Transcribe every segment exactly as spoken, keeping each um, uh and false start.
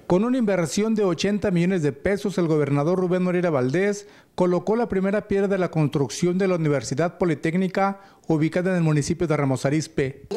Con una inversión de ochenta millones de pesos, el gobernador Rubén Moreira Valdés colocó la primera piedra de la construcción de la Universidad Politécnica, ubicada en el municipio de Ramos Arizpe,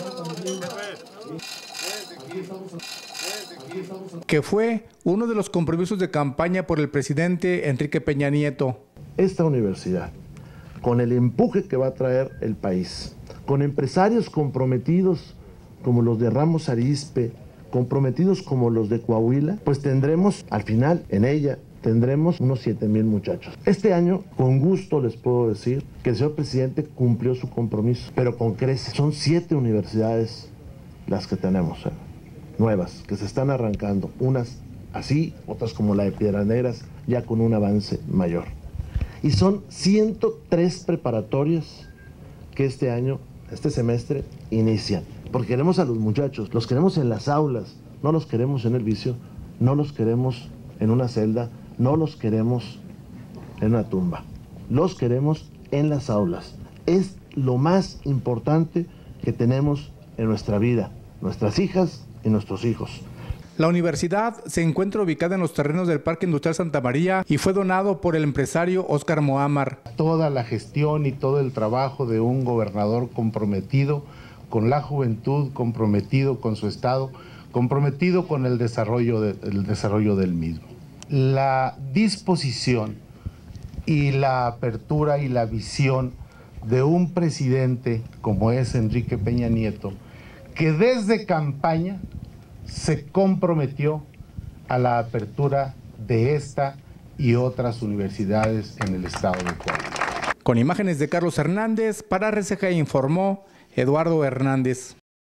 que fue uno de los compromisos de campaña por el presidente Enrique Peña Nieto. Esta universidad, con el empuje que va a traer el país, con empresarios comprometidos como los de Ramos Arizpe, comprometidos como los de Coahuila, pues tendremos, al final, en ella, tendremos unos siete mil muchachos. Este año, con gusto les puedo decir que el señor presidente cumplió su compromiso, pero con creces. Son siete universidades las que tenemos, eh, nuevas, que se están arrancando, unas así, otras como la de Piedraneras, ya con un avance mayor. Y son ciento tres preparatorias que este año, este semestre, inician. Porque queremos a los muchachos, los queremos en las aulas, no los queremos en el vicio, no los queremos en una celda, no los queremos en una tumba, los queremos en las aulas. Es lo más importante que tenemos en nuestra vida, nuestras hijas y nuestros hijos. La universidad se encuentra ubicada en los terrenos del Parque Industrial Santa María y fue donado por el empresario Óscar Mohamar. Toda la gestión y todo el trabajo de un gobernador comprometido con la juventud, comprometido con su estado, comprometido con el desarrollo, de, el desarrollo del mismo. La disposición y la apertura y la visión de un presidente como es Enrique Peña Nieto, que desde campaña se comprometió a la apertura de esta y otras universidades en el estado de Coahuila. Con imágenes de Carlos Hernández, para R C G informó Eduardo Hernández.